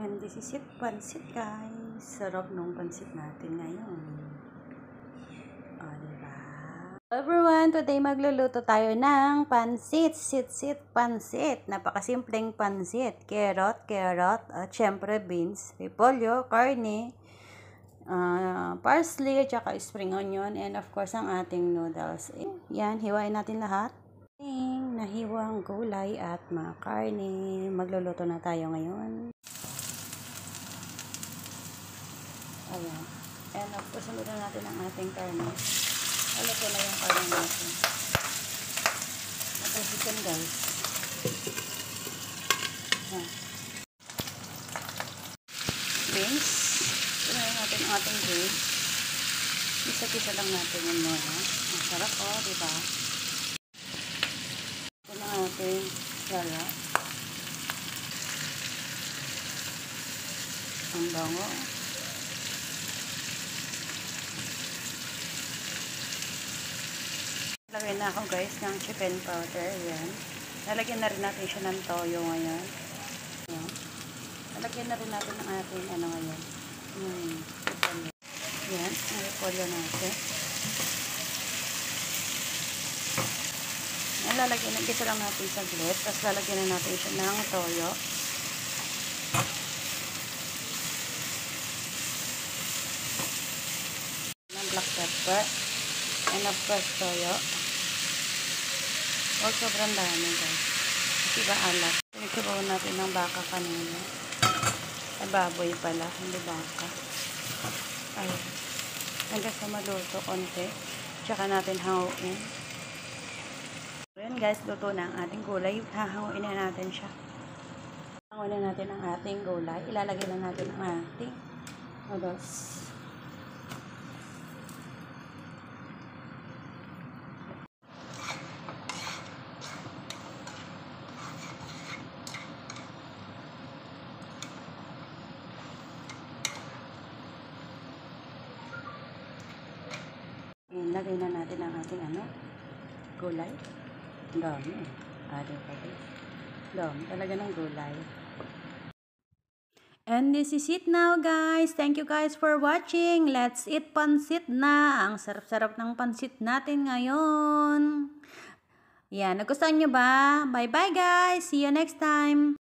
And this is it, pansit guys. Sarap nung pansit natin ngayon. O, diba? Everyone, today magluluto tayo ng pansit. Pansit. Napakasimpleng pansit. Carrot, at syempre beans, repolyo, karne, parsley, at saka spring onion, and of course ang ating noodles. Yan, hiwain natin lahat. Nahiwang gulay at mga karne. Magluluto na tayo ngayon. Ayan. And of course, sundan natin ang ating karne. Aluto na yung karne natin. Napasikan guys. Ayan. Beans. Tunayin natin ang ating beans. Isa-isa lang natin yun muna. Ang sarap o, diba? Ito na ating sala. Ang bango. Lagyan na ako guys ng chicken powder. Ayan. Lalagyan na rin natin siya ng toyo ngayon. Ayan. Lalagyan na rin natin ng ating ano ngayon. Ayan. Ang repolyo natin. Ayan. Lalagyan na. Gisa lang natin saglit. Tapos lalagyan na natin siya ng toyo. Ng black pepper. And of course toyo. Huwag sobrang dami guys. Kasi ba alat. Pinagsabawan natin ng baka kanina. Ay baboy pala. Hindi baka. Ayun. Hanggang sa maluto konti. Tsaka natin hanguin. Ayan guys. Luto na ang ating gulay. Hahanguin na natin siya. Hanguin na natin ang ating gulay. Ilalagay na natin ang ating noodles. Lagay na natin ang ating gulay. Dami eh. Dami talaga ng gulay. And this is it now guys. Thank you guys for watching. Let's eat pansit na. Ang sarap-sarap ng pansit natin ngayon. Yan, nagustuhan nyo ba? Bye bye guys. See you next time.